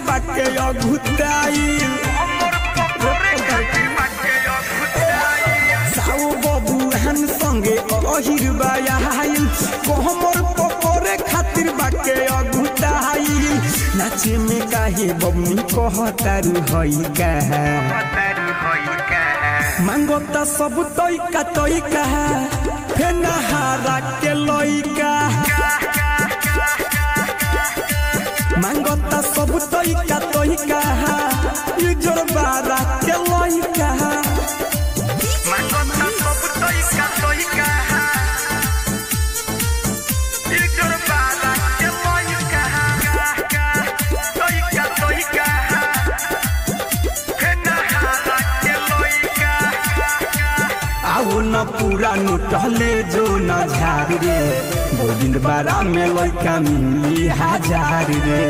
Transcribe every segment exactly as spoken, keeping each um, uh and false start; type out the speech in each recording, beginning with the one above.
बाके अघुताइल साओ बबुआन संगे अहिर बायाइल कोहमर पकोरे खातिर बाके अघुताइल नाचे में काहे बबनी कहतारू हई का मांगता सब तोइका तोइका फेना हारा के लइका मांगता सब तोइका तोइका इजर बारा के लइका मांगता सब तोइका तोइका इजर बारा के लइका तोइका तोइका फेना हारा के लइका आओ न पूरा नुटले जो न झार रे गोविंद बारा में लइका मिली हजार रे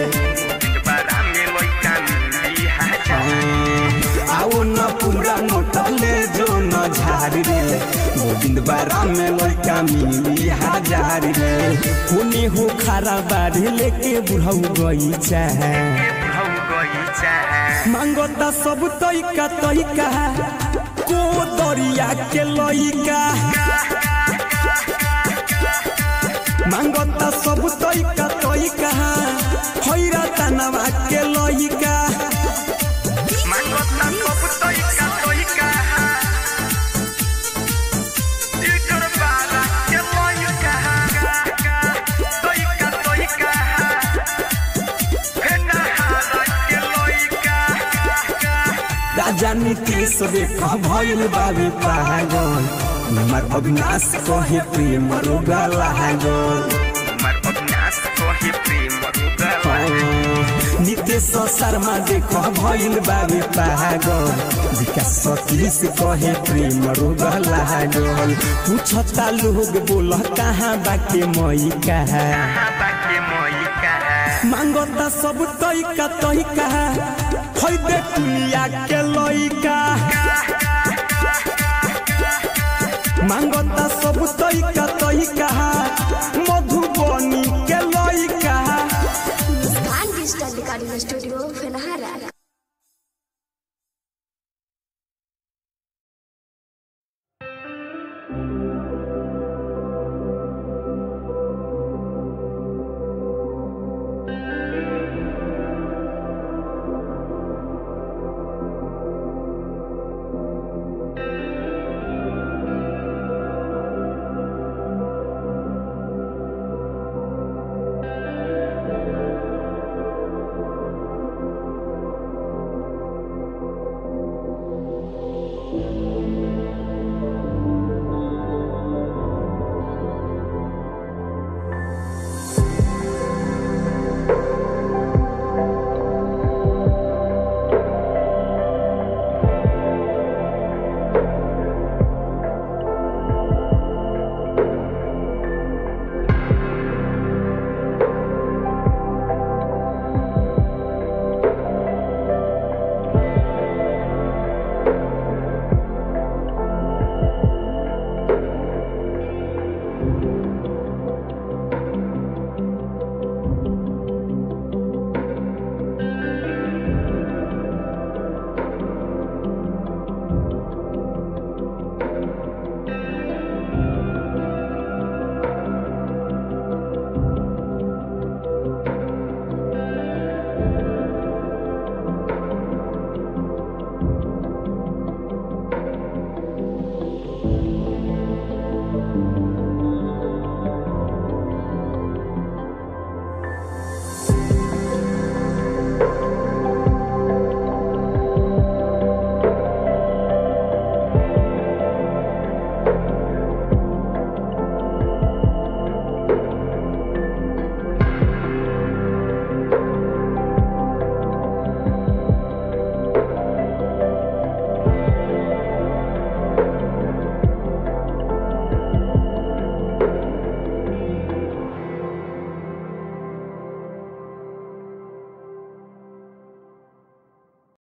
आओ न पूरा नुटले जो न झार रे गोविंद बारा में लइका मिली हजार रे कोनी हो खारा बाढ़ लेके बुढ़ऊ गई चाहे मांगता सब तोइका तोइका को दरिया के लइका मांगता सब तोइका तोइका होइरा तनवा के लइका मांगता सब तोइका तोइका इजर बारा के लइका तोइका तोइका फेना हारा के लइका राजा नीतीश रे भइल बाबे पागल हमार अविनाश कहे प्रेम रोगा लागल हमार अविनाश कहे प्रेम रोगा लागल नीतीश शर्मा देख भइल बाबे पागल विकास सतीश कहे प्रेम रोगा लागल पूछता लोग बोल कहाँ बाके मई कहा मांगता सब तोइका तोइका होई दे दुनिया के लइका मांगता सब तोइका तोइका मधुबनी के लइका Muskan digital recording studio Phenhara.